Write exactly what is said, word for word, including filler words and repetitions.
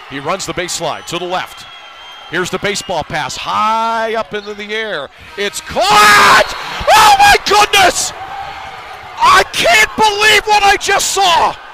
He runs the baseline to the left. Here's the baseball pass high up into the air. It's caught! Oh my goodness! I can't believe what I just saw!